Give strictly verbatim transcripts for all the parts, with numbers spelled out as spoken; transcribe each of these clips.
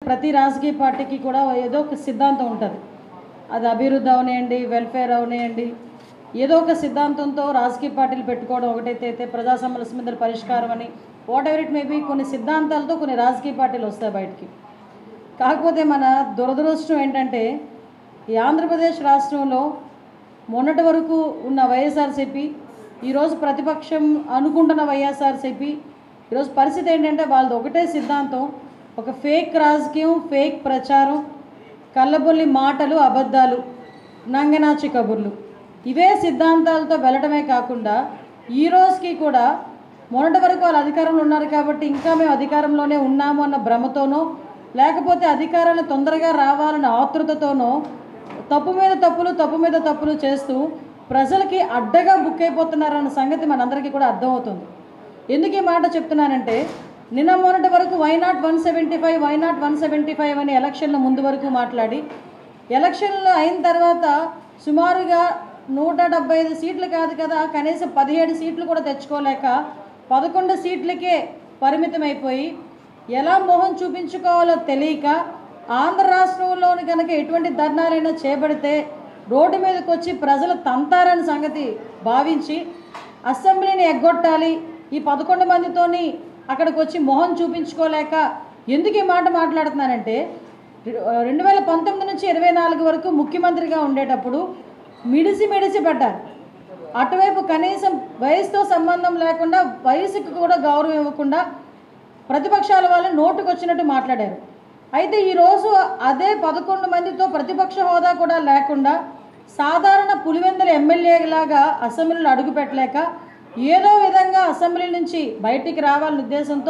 ప్రతి రాజకీయ పార్టీకి కూడా ఏదో ఒక సిద్ధాంతం ఉంటుంది. అది అభివృద్ధి అవనియండి, వెల్ఫేర్ అవనియండి, ఏదో ఒక సిద్ధాంతంతో రాజకీయ పార్టీలు పెట్టుకోవడం ఒకటైతే అయితే ప్రజా సమస్యల పరిష్కారం అని వాట్ ఎవర్ ఇట్ మేబీ కొన్ని సిద్ధాంతాలతో కొన్ని రాజకీయ పార్టీలు వస్తాయి బయటికి. కాకపోతే మన దురదృష్టం ఏంటంటే ఈ ఆంధ్రప్రదేశ్ రాష్ట్రంలో మొన్నటి వరకు ఉన్న వైఎస్ఆర్సీపీ ఈరోజు ప్రతిపక్షం అనుకుంటున్న వైఎస్ఆర్సీపీ ఈరోజు పరిస్థితి ఏంటంటే వాళ్ళది ఒకటే సిద్ధాంతం, ఒక ఫేక్ రాజకీయం, ఫేక్ ప్రచారం, కళ్ళబొల్లి మాటలు, అబద్ధాలు, నంగనాచి కబుర్లు, ఇవే సిద్ధాంతాలతో వెళ్ళడమే కాకుండా ఈ రోజుకి కూడా మొన్నటి వరకు వాళ్ళు అధికారంలో ఉన్నారు కాబట్టి ఇంకా మేము అధికారంలోనే ఉన్నాము అన్న భ్రమతోనో లేకపోతే అధికారాలు తొందరగా రావాలన్న ఆతృతతోనో తప్పు మీద తప్పులు తప్పు మీద తప్పులు చేస్తూ ప్రజలకి అడ్డగా బుక్ అయిపోతున్నారన్న సంగతి మనందరికీ కూడా అర్థమవుతుంది. ఎందుకు ఈ మాట చెప్తున్నానంటే నిన్న మొన్నటి వరకు why not one seventy five why not one seventy five అని ఎలక్షన్ల ముందు వరకు మాట్లాడి ఎలక్షన్లు అయిన తర్వాత సుమారుగా నూట డెబ్బై ఐదు సీట్లు కాదు కదా కనీసం పదిహేడు సీట్లు కూడా తెచ్చుకోలేక పదకొండు సీట్లకే పరిమితమైపోయి ఎలా మొహం చూపించుకోవాలో తెలియక ఆంధ్ర రాష్ట్రంలోని కనుక ఎటువంటి ధర్నాలైనా చేపడితే రోడ్డు మీదకి వచ్చి ప్రజలు తంతారని సంగతి భావించి అసెంబ్లీని ఎగ్గొట్టాలి, ఈ పదకొండు మందితోని అక్కడికి వచ్చి మొహం చూపించుకోలేక ఎందుకు ఈ మాట మాట్లాడుతున్నానంటే రెండు వేల పంతొమ్మిది నుంచి ఇరవై నాలుగు వరకు ముఖ్యమంత్రిగా ఉండేటప్పుడు మిడిసి మిడిసి పడ్డారు. అటువైపు కనీసం వయసుతో సంబంధం లేకుండా వయసుకు కూడా గౌరవం ఇవ్వకుండా ప్రతిపక్షాల వాళ్ళు నోటుకు వచ్చినట్టు మాట్లాడారు. అయితే ఈరోజు అదే పదకొండు మందితో ప్రతిపక్ష హోదా కూడా లేకుండా సాధారణ పులివెందుల ఎమ్మెల్యేలాగా అసెంబ్లీలో అడుగు పెట్టలేక ఏదో విధంగా అసెంబ్లీ నుంచి బయటికి రావాలనే ఉద్దేశంతో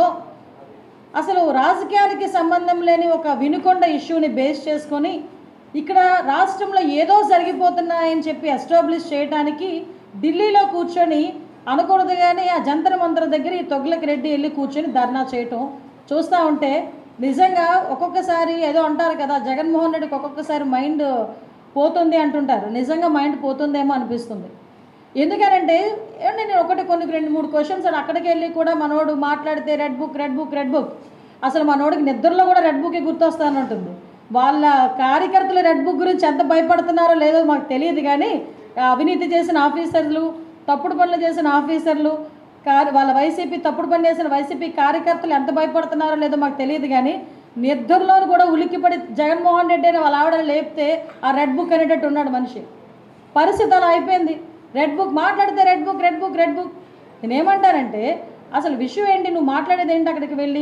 అసలు రాజకీయానికి సంబంధం లేని ఒక వినుకొండ ఇష్యూని బేస్ చేసుకొని ఇక్కడ రాష్ట్రంలో ఏదో జరిగిపోతున్నాయని చెప్పి ఎస్టాబ్లిష్ చేయడానికి ఢిల్లీలో కూర్చొని అనకూడదు కానీ ఆ జంతర్ మంతర్ దగ్గర ఈ తొగ్లక్ రెడ్డి వెళ్ళి కూర్చొని ధర్నా చేయటం చూస్తూ ఉంటే నిజంగా ఒక్కొక్కసారి ఏదో అంటారు కదా జగన్మోహన్ రెడ్డికి ఒక్కొక్కసారి మైండ్ పోతుంది అంటుంటారు, నిజంగా మైండ్ పోతుందేమో అనిపిస్తుంది. ఎందుకనంటే నేను ఒకటి కొన్ని రెండు మూడు క్వశ్చన్స్ అక్కడికి వెళ్ళి కూడా మనోడు మాట్లాడితే red book red book red book అసలు మనోడికి నిద్రలో కూడా రెడ్ బుక్కి గుర్తొస్తానంటుంది. వాళ్ళ కార్యకర్తలు రెడ్ బుక్ గురించి ఎంత భయపడుతున్నారో లేదో మాకు తెలియదు కానీ అవినీతి చేసిన ఆఫీసర్లు, తప్పుడు పనులు చేసిన ఆఫీసర్లు, కార్ వాళ్ళ వైసీపీ తప్పుడు పని చేసిన వైసీపీ కార్యకర్తలు ఎంత భయపడుతున్నారో లేదో మాకు తెలియదు కానీ నిద్రలో కూడా ఉలిక్కిపడి జగన్మోహన్ రెడ్డి అని వాళ్ళ ఆవిడ లేపితే ఆ రెడ్ బుక్ అనేటట్టు ఉన్నాడు మనిషి. పరిస్థితి అలా అయిపోయింది. రెడ్ బుక్ మాట్లాడితే red book red book red book నేనేమంటానంటే అసలు విషయం ఏంటి, నువ్వు మాట్లాడేది ఏంటి? అక్కడికి వెళ్ళి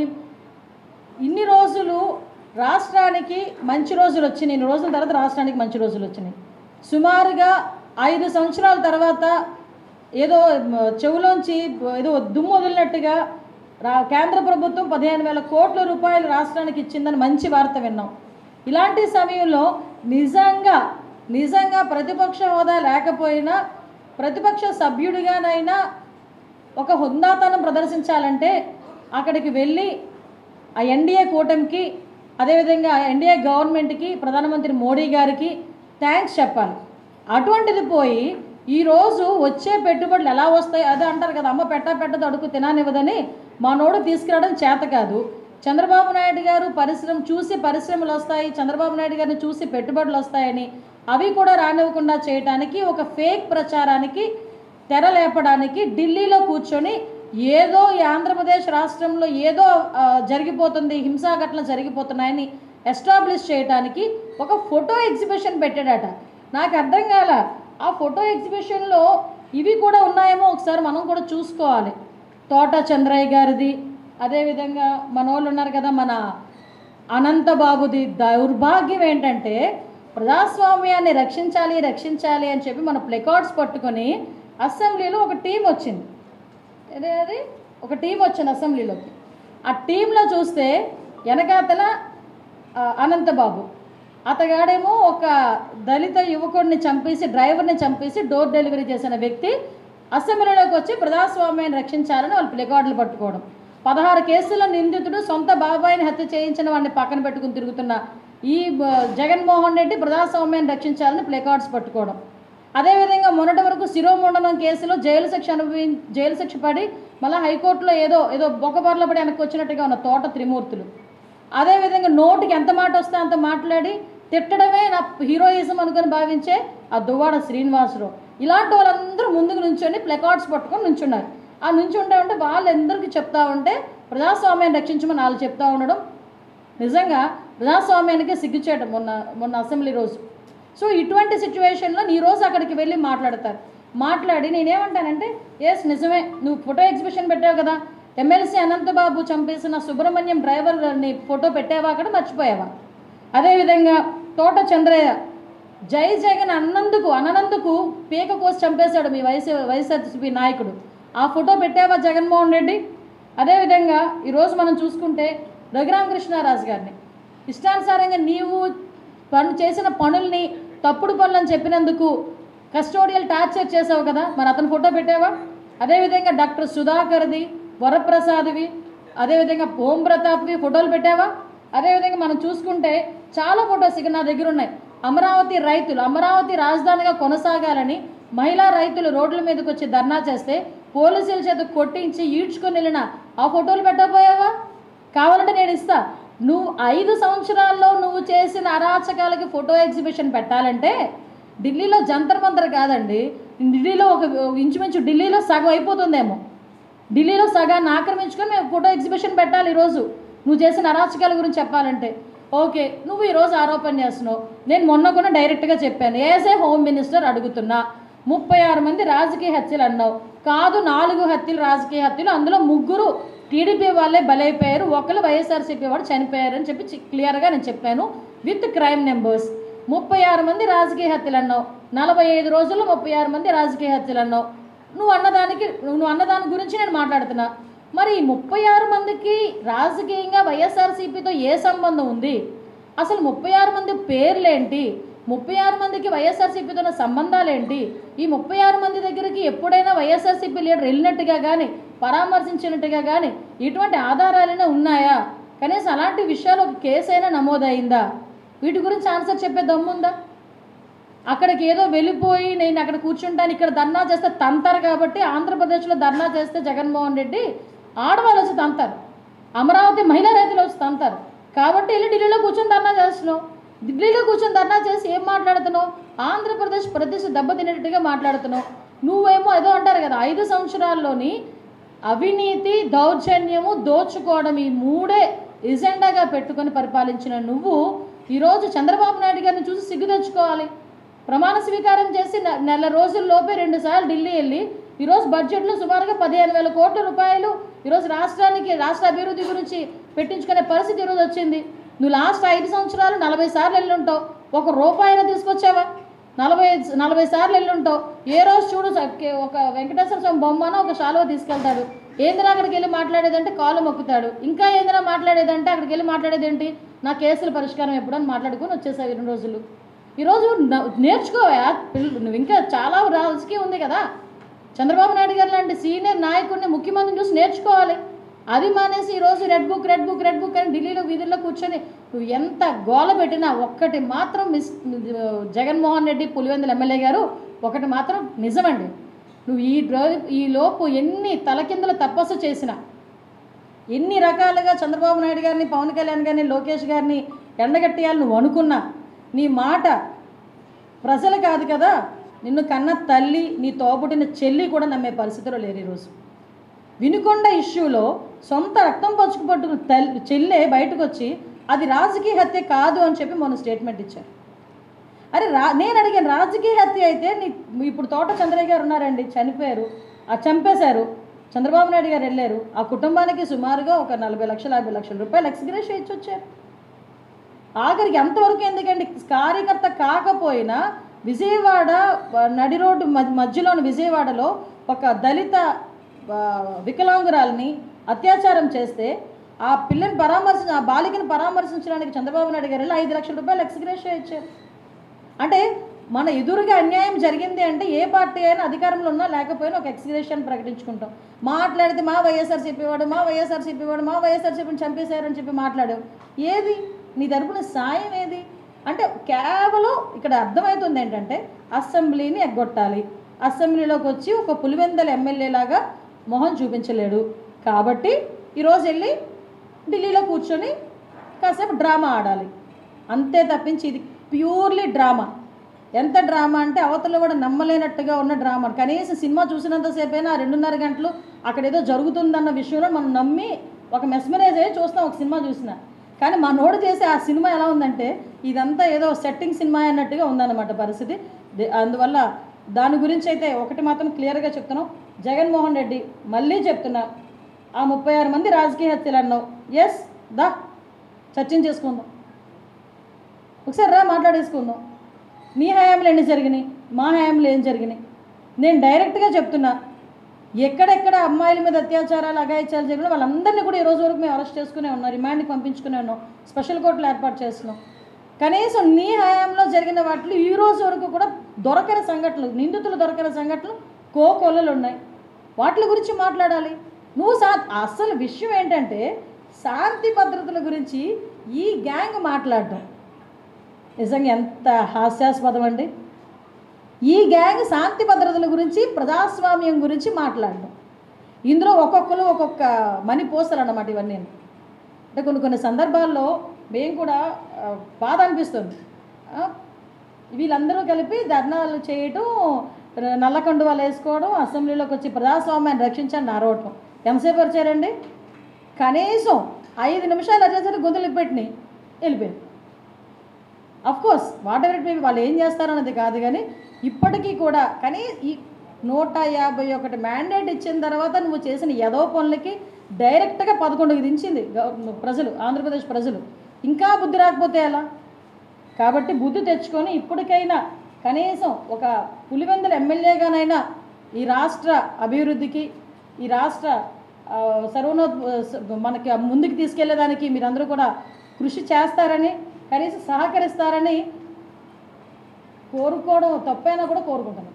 ఇన్ని రోజులు రాష్ట్రానికి మంచి రోజులు వచ్చినాయి, ఇన్ని రోజుల తర్వాత రాష్ట్రానికి మంచి రోజులు వచ్చినాయి. సుమారుగా ఐదు సంవత్సరాల తర్వాత ఏదో చెవులోంచి ఏదో దుమ్ము వదిలినట్టుగా రా కేంద్ర ప్రభుత్వం పదిహేను వేల కోట్ల రూపాయలు రాష్ట్రానికి ఇచ్చిందని మంచి వార్త విన్నాం. ఇలాంటి సమయంలో నిజంగా నిజంగా ప్రతిపక్ష హోదా లేకపోయినా ప్రతిపక్ష సభ్యుడిగానైనా ఒక హుందాతనం ప్రదర్శించాలంటే అక్కడికి వెళ్ళి ఆ ఎన్డీఏ కూటమికి అదేవిధంగా ఎన్డీఏ గవర్నమెంట్కి ప్రధానమంత్రి మోడీ గారికి థ్యాంక్స్ చెప్పాలి. అటువంటిది పోయి ఈరోజు వచ్చే పెట్టుబడులు ఎలా వస్తాయి అదే అంటారు కదా, అమ్మ పెట్ట పెట్టదు అడుగు తినానివ్వదని మా నోడు తీసుకురావడం చేత కాదు. చంద్రబాబు నాయుడు గారు పరిశ్రమ చూసి పరిశ్రమలు వస్తాయి, చంద్రబాబు నాయుడు గారిని చూసి పెట్టుబడులు వస్తాయని అవి కూడా రానివ్వకుండా చేయడానికి ఒక ఫేక్ ప్రచారానికి తెరలేపడానికి ఢిల్లీలో కూర్చొని ఏదో ఈ ఆంధ్రప్రదేశ్ రాష్ట్రంలో ఏదో జరిగిపోతుంది, హింసాఘటనలు జరిగిపోతున్నాయని ఎస్టాబ్లిష్ చేయడానికి ఒక ఫోటో ఎగ్జిబిషన్ పెట్టాడట. నాకు అర్థం కాల ఆ ఫోటో ఎగ్జిబిషన్లో ఇవి కూడా ఉన్నాయేమో ఒకసారి మనం కూడా చూసుకోవాలి. తోట చంద్రయ్య గారిది, అదేవిధంగా మన వాళ్ళు ఉన్నారు కదా మన అనంతబాబుది. దౌర్భాగ్యం ఏంటంటే ప్రజాస్వామ్యాన్ని రక్షించాలి రక్షించాలి అని చెప్పి మన ప్లెకార్డ్స్ పట్టుకొని అసెంబ్లీలో ఒక టీం వచ్చింది, అదే అది ఒక టీం వచ్చింది అసెంబ్లీలోకి. ఆ టీంలో చూస్తే వెనకాతల అనంతబాబు అతగాడేమో ఒక దళిత యువకుడిని చంపేసి డ్రైవర్ని చంపేసి డోర్ డెలివరీ చేసిన వ్యక్తి అసెంబ్లీలోకి వచ్చి ప్రజాస్వామ్యాన్ని రక్షించాలని వాళ్ళు ప్లెకార్డులు పట్టుకోవడం. పదహారు కేసుల్లో నిందితుడు సొంత బాబాయిని హత్య చేయించిన వాడిని పక్కన పెట్టుకుని తిరుగుతున్న ఈ జగన్మోహన్ రెడ్డి ప్రజాస్వామ్యాన్ని రక్షించాలని ప్లెకార్డ్స్ పట్టుకోవడం. అదేవిధంగా మొన్నటి వరకు శిరోముండనం కేసులో జైలు శిక్ష అనుభవి జైలు శిక్ష పడి మళ్ళీ హైకోర్టులో ఏదో ఏదో బొక్కబార్లో పడి వెనక్కి వచ్చినట్టుగా ఉన్న తోట త్రిమూర్తులు అదేవిధంగా నోటికి ఎంత మాట వస్తే అంత మాట్లాడి తిట్టడమే నా హీరోయిజం అనుకుని భావించే ఆ దువ్వాడ శ్రీనివాసరావు, ఇలాంటి వాళ్ళందరూ ముందుకు నుంచొని ప్లకార్డ్స్ పట్టుకొని నుంచున్నారు. ఆ నుంచుంటా ఉంటే వాళ్ళందరికీ చెప్తా ఉంటే ప్రజాస్వామ్యాన్ని రక్షించమని వాళ్ళు చెప్తా ఉండడం నిజంగా ప్రజాస్వామ్యానికే సిగ్గుచేయడం మొన్న మొన్న అసెంబ్లీ రోజు. సో ఇటువంటి సిచ్యువేషన్లో నీ రోజు అక్కడికి వెళ్ళి మాట్లాడతారు. మాట్లాడి నేనేమంటానంటే ఎస్ నిజమే, నువ్వు ఫోటో ఎగ్జిబిషన్ పెట్టావు కదా, ఎమ్మెల్సీ అనంతబాబు చంపేసిన సుబ్రహ్మణ్యం డ్రైవర్ని ఫోటో పెట్టావా, అక్కడ మర్చిపోయావా? అదేవిధంగా తోట చంద్రయ్య జై జగన్ అన్నందుకు అననందుకు పీక కోసి చంపేశాడు మీ వైఎస్ వైఎస్ఆర్సీపీ నాయకుడు, ఆ ఫోటో పెట్టావా జగన్మోహన్ రెడ్డి? అదేవిధంగా ఈరోజు మనం చూసుకుంటే రఘురామకృష్ణరాజు గారిని ఇష్టానుసారంగా నీవు పను చేసిన పనుల్ని తప్పుడు పనులని చెప్పినందుకు కస్టోడియల్ టార్చర్ చేసావు కదా, మరి అతను ఫోటో పెట్టావా? అదేవిధంగా డాక్టర్ సుధాకర్ది, వరప్రసాద్వి, అదేవిధంగా ఓం ప్రతాప్వి ఫోటోలు పెట్టావా? అదేవిధంగా మనం చూసుకుంటే చాలా ఫొటోస్ ఇక నా దగ్గర ఉన్నాయి. అమరావతి రైతులు అమరావతి రాజధానిగా కొనసాగాలని మహిళా రైతులు రోడ్ల మీదకి వచ్చి ధర్నా చేస్తే పోలీసుల చేత కొట్టించి ఈడ్చుకొని వెళ్ళిన ఆ ఫోటోలు పెట్టకపోయావా? కావాలంటే నేను ఇస్తా. నువ్వు ఐదు సంవత్సరాల్లో నువ్వు చేసిన అరాచకాలకి ఫోటో ఎగ్జిబిషన్ పెట్టాలంటే ఢిల్లీలో జంతర్ మంతర్ కాదండి, ఢిల్లీలో ఒక ఇంచుమించు ఢిల్లీలో సగం అయిపోతుందేమో, ఢిల్లీలో సగాన్ని ఆక్రమించుకొని మేము ఫోటో ఎగ్జిబిషన్ పెట్టాలి ఈరోజు నువ్వు చేసిన అరాచకాల గురించి చెప్పాలంటే. ఓకే, నువ్వు ఈరోజు ఆరోపణ చేస్తున్నావు. నేను మొన్న కూడా డైరెక్ట్గా చెప్పాను, ఏసే హోమ్ మినిస్టర్ అడుగుతున్నా, ముప్పై ఆరు మంది రాజకీయ హత్యలు అన్నావు. కాదు, నాలుగు హత్యలు రాజకీయ హత్యలు, అందులో ముగ్గురు టీడీపీ వాళ్ళే బలైపోయారు, ఒకరు వైఎస్ఆర్సీపీ వాడు చనిపోయారు అని చెప్పి క్లియర్గా నేను చెప్పాను విత్ క్రైమ్ నెంబర్స్. ముప్పై ఆరు మంది రాజకీయ హత్యలు అన్నావు, నలభై ఐదు రోజుల్లో ముప్పై ఆరు మంది రాజకీయ హత్యలు అన్నావు. నువ్వు అన్నదానికి నువ్వు అన్నదాని గురించి నేను మాట్లాడుతున్నా. మరి ముప్పై ఆరు మందికి రాజకీయంగా వైఎస్ఆర్సీపీతో ఏ సంబంధం ఉంది? అసలు ముప్పై ఆరు మంది పేర్లేంటి? ముప్పై ఆరు మందికి వైఎస్ఆర్సీపీతో ఉన్న సంబంధాలేంటి? ఈ ముప్పై ఆరు మంది దగ్గరికి ఎప్పుడైనా వైఎస్ఆర్సీపీ లీడర్ వెళ్ళినట్టుగా కానీ పరామర్శించినట్టుగా కానీ ఇటువంటి ఆధారాలైనా ఉన్నాయా? కనీసం అలాంటి విషయాలు ఒక కేసు అయినా నమోదైందా? వీటి గురించి ఆన్సర్ చెప్పే దమ్ముందా? అక్కడికి ఏదో వెళ్ళిపోయి నేను అక్కడ కూర్చుంటాను, ఇక్కడ ధర్నా చేస్తే తంతారు కాబట్టి ఆంధ్రప్రదేశ్లో ధర్నా చేస్తే జగన్మోహన్ రెడ్డి ఆడవాళ్ళు వచ్చి తంతారు, అమరావతి మహిళా రైతులు వచ్చి తంతారు కాబట్టి వెళ్ళి ఢిల్లీలో కూర్చొని ధర్నా చేస్తున్నావు. ఢిల్లీలో కూర్చొని ధర్నా చేసి ఏం మాట్లాడుతున్నావు? ఆంధ్రప్రదేశ్ ప్రదేశ్ దెబ్బతినేటట్టుగా మాట్లాడుతున్నావు. నువ్వేమో ఏదో అంటారు కదా, ఐదు సంవత్సరాల్లోని అవినీతి, దౌర్జన్యము, దోచుకోవడం ఈ మూడే ఎజెండాగా పెట్టుకొని పరిపాలించిన నువ్వు ఈరోజు చంద్రబాబు నాయుడు గారిని చూసి సిగ్గు తెచ్చుకోవాలి. ప్రమాణ స్వీకారం చేసి నెల రోజుల్లోపే రెండుసార్లు ఢిల్లీ వెళ్ళి ఈరోజు బడ్జెట్లో సుమారుగా పదిహేను వేల కోట్ల రూపాయలు ఈరోజు రాష్ట్రానికి రాష్ట్ర అభివృద్ధి గురించి పెట్టించుకునే పరిస్థితి ఈరోజు వచ్చింది. నువ్వు లాస్ట్ ఐదు సంవత్సరాలు నలభై సార్లు వెళ్ళి ఉంటావు, ఒక రూపాయినా తీసుకొచ్చావా? నలభై నలభై సార్లు వెళ్ళి ఉంటావు. ఏ రోజు చూడు ఒక వెంకటేశ్వర స్వామి బొమ్మనో ఒక శాలువ తీసుకెళ్తాడు, ఏందిరా అక్కడికి వెళ్ళి మాట్లాడేదంటే కాలు మొక్కుతాడు, ఇంకా ఏందిరా మాట్లాడేదంటే అక్కడికి వెళ్ళి మాట్లాడేది ఏంటి, నా కేసుల పరిష్కారం ఎప్పుడని మాట్లాడుకొని వచ్చేసావు రెండు రోజులు. ఈరోజు నేర్చుకోవా పిల్లలు, నువ్వు ఇంకా చాలా రాజకీయం ఉంది కదా, చంద్రబాబు నాయుడు గారు లాంటి సీనియర్ నాయకుడిని ముఖ్యమంత్రిని చూసి నేర్చుకోవాలి. అది మానేసి ఈరోజు red book red book red book అని ఢిల్లీలో వీధుల్లో కూర్చొని నువ్వు ఎంత గోల పెట్టినా ఒక్కటి మాత్రం మిస్ జగన్మోహన్ రెడ్డి పులివెందుల ఎమ్మెల్యే గారు ఒకటి మాత్రం నిజమండి, నువ్వు ఈ ఈ లోపు ఎన్ని తలకిందుల తపస్సు చేసినా, ఎన్ని రకాలుగా చంద్రబాబు నాయుడు గారిని, పవన్ కళ్యాణ్ గారిని, లోకేష్ గారిని ఎండగట్టేయాలని నువ్వు అనుకున్నా, నీ మాట ప్రజలు కాదు కదా, నిన్ను కన్న తల్లి, నీ తోబుట్టిన చెల్లి కూడా నమ్మే పరిస్థితిలో లేరు. ఈరోజు వినుకొండ ఇష్యూలో సొంత రక్తం పచ్చుకు పట్టుకున్న తల్లి చెల్లె బయటకు వచ్చి అది రాజకీయ హత్య కాదు అని చెప్పి మొన్న స్టేట్మెంట్ ఇచ్చారు. అరే రా నేను అడిగాను, రాజకీయ హత్య అయితే నీ ఇప్పుడు తోట చంద్రయ్య గారు ఉన్నారండి, చనిపోయారు, ఆ చంపేశారు, చంద్రబాబు నాయుడు గారు వెళ్ళారు, ఆ కుటుంబానికి సుమారుగా ఒక నలభై లక్షల యాభై లక్షల రూపాయలు ఎక్స్గ్రేషన్ ఇచ్చి వచ్చారు. ఆఖరికి అంతవరకు ఎందుకండి, కార్యకర్త కాకపోయినా విజయవాడ నడి రోడ్డు మధ్యలోని విజయవాడలో ఒక దళిత వికలాంగురాలని అత్యాచారం చేస్తే ఆ పిల్లని పరామర్శ ఆ బాలికను పరామర్శించడానికి చంద్రబాబు నాయుడు గారు వెళ్ళి ఐదు లక్షల రూపాయలు ఎక్స్గ్రేషన్ ఇచ్చారు. అంటే మన ఎదురుగా అన్యాయం జరిగింది అంటే ఏ పార్టీ అయినా అధికారంలో ఉన్నా లేకపోయినా ఒక ఎక్స్గ్రేషన్ ప్రకటించుకుంటాం. మాట్లాడితే మా వైఎస్ఆర్సీపీ వాడు మా వైఎస్ఆర్సీపీ వాడు మా వైఎస్ఆర్సీపీని చంపేశారని చెప్పి మాట్లాడావు. ఏది నీ తరపున సాయం ఏది? అంటే కేవలం ఇక్కడ అర్థమవుతుంది ఏంటంటే అసెంబ్లీని ఎగ్గొట్టాలి, అసెంబ్లీలోకి వచ్చి ఒక పులివెందల ఎమ్మెల్యేలాగా మొహం చూపించలేడు కాబట్టి ఈరోజు వెళ్ళి ఢిల్లీలో కూర్చొని కాసేపు డ్రామా ఆడాలి అంతే తప్పించి ఇది ప్యూర్లీ డ్రామా. ఎంత డ్రామా అంటే అవతల కూడా నమ్మలేనట్టుగా ఉన్న డ్రామా. కనీసం సినిమా చూసినంతసేపు అయినా రెండున్నర గంటలు అక్కడ ఏదో జరుగుతుందన్న విషయంలో మనం నమ్మి ఒక మెస్మరైజ్ అయ్యి చూస్తాం ఒక సినిమా చూసిన. కానీ మా నోడు చేసే ఆ సినిమా ఎలా ఉందంటే ఇదంతా ఏదో సెట్టింగ్ సినిమా అన్నట్టుగా ఉందన్నమాట పరిస్థితి. అందువల్ల దాని గురించి అయితే ఒకటి మాత్రం క్లియర్గా చెప్తున్నాం, జగన్మోహన్ రెడ్డి మళ్ళీ చెప్తున్నా, ఆ ముప్పై ఆరు మంది రాజకీయ హత్యలు అన్నావు, ఎస్ దా చర్చించేసుకుందాం, ఒకసారి రా మాట్లాడేసుకుందాం. మీ హయాంలో ఎన్ని జరిగినాయి, మా హయాంలో ఏం జరిగినాయి. నేను డైరెక్ట్గా చెప్తున్నా, ఎక్కడెక్కడ అమ్మాయిల మీద అత్యాచారాలు అఘాయిత్యాలు జరిగినా వాళ్ళందరినీ కూడా ఈ రోజు వరకు మేము అరెస్ట్ చేసుకునే ఉన్నాం, రిమాండ్కి పంపించుకునే ఉన్నాం, స్పెషల్ కోర్టులు ఏర్పాటు చేస్తున్నాం. కనీసం నీ హయాంలో జరిగిన వాటిలో ఈ రోజు వరకు కూడా దొరకని సంఘటనలు, నిందితులు దొరకని సంఘటనలు కోకొల్లలు ఉన్నాయి. వాటి గురించి మాట్లాడాలి. నువ్వు సా అసలు విషయం ఏంటంటే శాంతి భద్రతల గురించి ఈ గ్యాంగ్ మాట్లాడటం నిజంగా ఎంత హాస్యాస్పదం అండి. ఈ గ్యాంగ్ శాంతి భద్రతల గురించి, ప్రజాస్వామ్యం గురించి మాట్లాడడం, ఇందులో ఒక్కొక్కరు ఒక్కొక్క మనీ పోస్తారు అన్నమాట. ఇవన్నీ అంటే కొన్ని కొన్ని సందర్భాల్లో మేము కూడా బాధ అనిపిస్తుంది. వీళ్ళందరూ కలిపి ధర్నాలు చేయటం, నల్ల కండువాలు వేసుకోవడం, అసెంబ్లీలోకి వచ్చి ప్రజాస్వామ్యాన్ని రక్షించని నారవటం ఎంతసేపు వచ్చారండి? కనీసం ఐదు నిమిషాలు వచ్చేసరికి గొంతులు పెట్టినాయి వెళ్ళిపోయింది. Of course whatever it may be, వాళ్ళు ఏం చేస్తారన్నది కాదు, కానీ ఇప్పటికీ కూడా కానీ ఈ నూట యాభై ఒకటి మ్యాండేట్ ఇచ్చిన తర్వాత నువ్వు చేసిన యదో పనులకి డైరెక్ట్గా పదకొండుకి దించింది ప్రజలు, ఆంధ్రప్రదేశ్ ప్రజలు. ఇంకా బుద్ధి రాకపోతే ఎలా? కాబట్టి బుద్ధి తెచ్చుకొని ఇప్పటికైనా కనీసం ఒక పులివెందుల ఎమ్మెల్యేగానైనా ఈ రాష్ట్ర అభివృద్ధికి, ఈ రాష్ట్ర సర్వనో మనకి ముందుకు తీసుకెళ్లేదానికి మీరందరూ కూడా కృషి చేస్తారని, కనీసం సహకరిస్తారని కోరుకోవడం తప్పైనా కూడా కోరుకుంటున్నాను.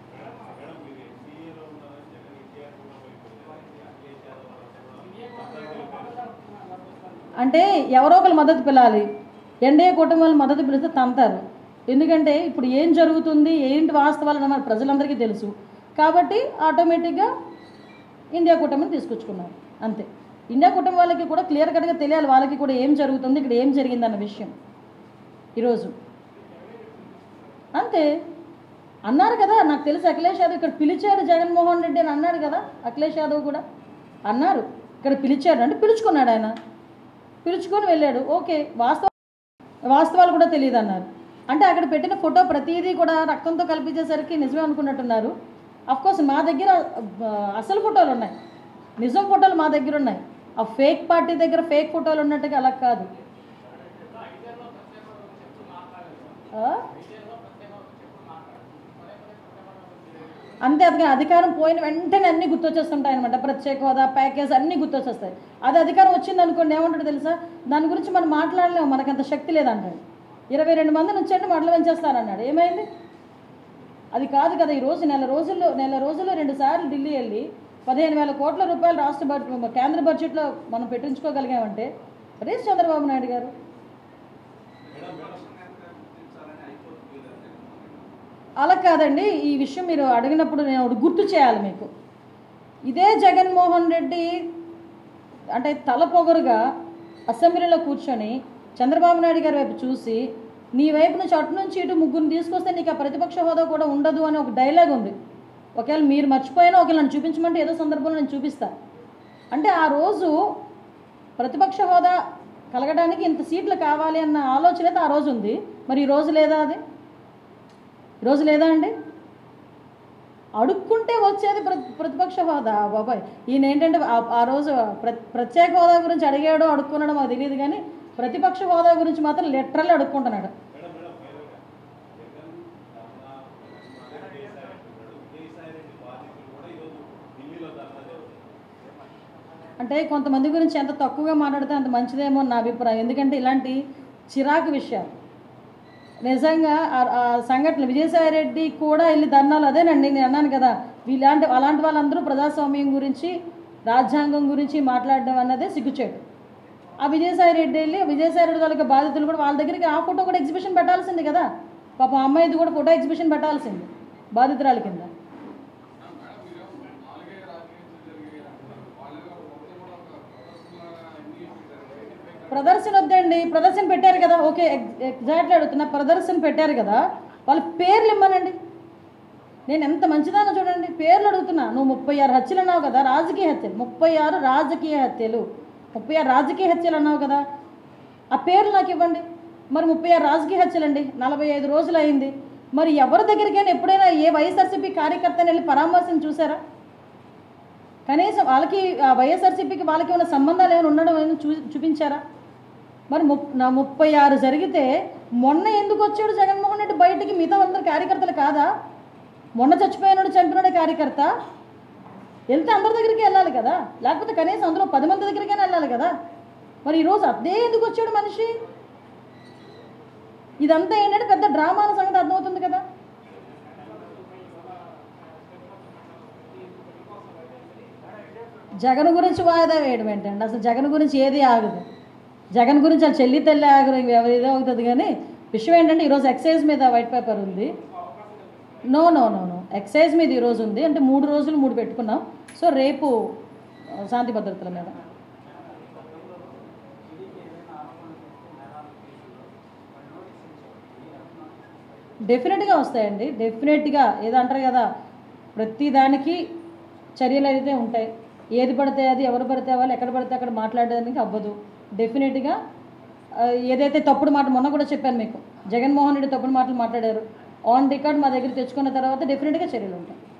అంటే ఎవరో ఒకరు మద్దతు పిలాలి. ఎన్డీఏ కుటుంబాలు మద్దతు పిలిస్తే తంతారు. ఎందుకంటే ఇప్పుడు ఏం జరుగుతుంది, ఏంటి వాస్తవాలు అన్నమాట ప్రజలందరికీ తెలుసు. కాబట్టి ఆటోమేటిక్గా ఇండియా కూటమిని తీసుకొచ్చుకున్నారు అంతే. ఇండియా కుటుంబం వాళ్ళకి కూడా క్లియర్ కట్గా తెలియాలి, వాళ్ళకి కూడా ఏం జరుగుతుంది, ఇక్కడ ఏం జరిగిందన్న విషయం ఈరోజు అంతే. అన్నారు కదా, నాకు తెలిసి అఖిలేష్ యాదవ్ ఇక్కడ పిలిచాడు జగన్మోహన్ రెడ్డి అని అన్నాడు కదా. అఖిలేష్ యాదవ్ కూడా అన్నారు ఇక్కడ పిలిచాడు అంటే పిలుచుకున్నాడు, ఆయన పిలుచుకొని వెళ్ళాడు. ఓకే, వాస్తవ వాస్తవాలు కూడా తెలియదు అన్నారు. అంటే అక్కడ పెట్టిన ఫోటో ప్రతిదీ కూడా రక్తంతో కల్పించేసరికి నిజమే అనుకున్నట్టున్నారు. అఫ్కోర్స్ మా దగ్గర అసలు ఫోటోలు ఉన్నాయి, నిజం ఫోటోలు మా దగ్గర ఉన్నాయి. ఆ ఫేక్ పార్టీ దగ్గర ఫేక్ ఫోటోలు ఉన్నట్టుగా అలా కాదు. అంతే, అది అధికారం పోయిన వెంటనే అన్నీ గుర్తొచ్చేస్తుంటాయి అనమాట. ప్రత్యేక హోదా, ప్యాకేజ్ అన్నీ గుర్తొచ్చేస్తాయి. అది అధికారం వచ్చింది అనుకోండి ఏమంటాడు తెలుసా, దాని గురించి మనం మాట్లాడలేము, మనకంత శక్తి లేదంటాడు. ఇరవై రెండు మంది నుంచండి మడలు పెంచేస్తారన్నాడు. ఏమైంది? అది కాదు కదా. ఈరోజు నెల రోజుల్లో నెల రోజుల్లో రెండు సార్లు ఢిల్లీ వెళ్ళి పదిహేను వేల కోట్ల రూపాయలు రాష్ట్ర బడ్జెట్ కేంద్ర బడ్జెట్లో మనం పెట్టించుకోగలిగామంటే రేస్ చంద్రబాబు నాయుడు గారు. అలా కాదండి, ఈ విషయం మీరు అడిగినప్పుడు నేను ఒకటి గుర్తు చేయాలి మీకు. ఇదే జగన్మోహన్ రెడ్డి అంటే తల పొగరుగా అసెంబ్లీలో కూర్చొని చంద్రబాబు నాయుడు గారి వైపు చూసి, నీ వైపు నుంచి అటు నుంచి ఇటు ముగ్గురిని తీసుకొస్తే నీకు ఆ ప్రతిపక్ష హోదా కూడా ఉండదు అని ఒక డైలాగ్ ఉంది. ఒకవేళ మీరు మర్చిపోయినా ఒకవేళ నన్ను చూపించమంటే ఏదో సందర్భంలో నేను చూపిస్తాను. అంటే ఆ రోజు ప్రతిపక్ష హోదా కలగడానికి ఇంత సీట్లు కావాలి అన్న ఆలోచన అయితే ఆ రోజు ఉంది. మరి ఈరోజు లేదా? అది ఈరోజు లేదా అండి? అడుక్కుంటే వచ్చేది ప్ర ప్రతిపక్ష హోదా. బాబాయ్, ఈయన ఏంటంటే ఆ రోజు ప్ర ప్రత్యేక హోదా గురించి అడిగాడో అడుక్కున్నాడో మాకు తెలియదు, కానీ ప్రతిపక్ష హోదా గురించి మాత్రం లిటరల్లీ అడుక్కుంటున్నాడు. అంటే కొంతమంది గురించి ఎంత తక్కువగా మాట్లాడితే అంత మంచిదేమో నా అభిప్రాయం. ఎందుకంటే ఇలాంటి చిరాకు విషయాలు నిజంగా ఆ సంఘటన విజయసాయిరెడ్డి కూడా వెళ్ళి ధర్నాలు, అదేనండి నేను అన్నాను కదా, ఇలాంటి అలాంటి వాళ్ళందరూ ప్రజాస్వామ్యం గురించి, రాజ్యాంగం గురించి మాట్లాడడం అన్నదే సిగ్గుచేటు. ఆ విజయసాయిరెడ్డి వెళ్ళి విజయసాయిరెడ్డి వాళ్ళకి బాధితులు కూడా వాళ్ళ దగ్గరికి ఆ ఫోటో కూడా ఎగ్జిబిషన్ పెట్టాల్సింది కదా. పాపం అమ్మాయిది కూడా ఫోటో ఎగ్జిబిషన్ పెట్టాల్సింది బాధితురాల కింద. ప్రదర్శన వద్దండి, ప్రదర్శన పెట్టారు కదా, ఓకే ఎగ్జాక్ట్లీ అడుగుతున్నా, ప్రదర్శన పెట్టారు కదా, వాళ్ళ పేర్లు ఇమ్మనండి. నేను ఎంత మంచిదానో చూడండి, పేర్లు అడుగుతున్నా. నువ్వు ముప్పై ఆరు హత్యలు అన్నావు కదా, రాజకీయ హత్యలు, ముప్పై ఆరు రాజకీయ హత్యలు, ముప్పై ఆరు రాజకీయ హత్యలు అన్నావు కదా, ఆ పేర్లు నాకు ఇవ్వండి. మరి ముప్పై ఆరు రాజకీయ హత్యలు అండి, నలభై ఐదు రోజులు అయింది. మరి ఎవరి దగ్గరికైనా ఎప్పుడైనా ఏ వైఎస్ఆర్సీపీ కార్యకర్తని వెళ్ళి పరామర్శన చూసారా? కనీసం వాళ్ళకి ఆ వైఎస్ఆర్సీపీకి వాళ్ళకి ఏమైనా సంబంధాలు ఏమైనా ఉండడం ఏమైనా చూ చూపించారా? మరి ము నా ముప్పై ఆరు జరిగితే మొన్న ఎందుకు వచ్చాడు జగన్మోహన్ రెడ్డి బయటికి? మిగతా అందరు కార్యకర్తలు కాదా? మొన్న చచ్చిపోయినాడు, చంపినాడు కార్యకర్త, వెళ్తే అందరి దగ్గరికి వెళ్ళాలి కదా, లేకపోతే కనీసం అందులో పది మంది దగ్గరికైనా వెళ్ళాలి కదా. మరి ఈరోజు అదే ఎందుకు వచ్చాడు మనిషి? ఇదంతా ఏంటంటే పెద్ద డ్రామా అనే సంగతి అర్థమవుతుంది కదా. జగన్ గురించి వాయిదా వేయడం ఏంటండి? అసలు జగన్ గురించి ఏది ఆగదు. జగన్ గురించి ఆ చెల్లి తెల్లి ఆగరు, ఎవరు ఏదో అవుతుంది. కానీ విషయం ఏంటంటే ఈరోజు ఎక్సైజ్ మీద వైట్ పేపర్ ఉంది. No no no no excise మీద ఈరోజు ఉంది. అంటే మూడు రోజులు మూడు పెట్టుకున్నాం. సో రేపు శాంతి భద్రతల మీద డెఫినెట్గా వస్తాయండి. డెఫినెట్గా ఏదో అంటారు కదా, ప్రతి దానికి చర్యలు అయితే ఉంటాయి. ఏది పడితే అది, ఎవరు పడితే వాళ్ళు, ఎక్కడ పడితే అక్కడ మాట్లాడడానికి అవ్వదు. డెఫినెట్గా ఏదైతే తప్పుడు మాట, మొన్న కూడా చెప్పాను మీకు, జగన్మోహన్ రెడ్డి తప్పుడు మాటలు మాట్లాడారు, ఆన్ రికార్డ్ మా దగ్గర తెచ్చుకున్న తర్వాత డెఫినెట్గా చర్యలు ఉంటాయి.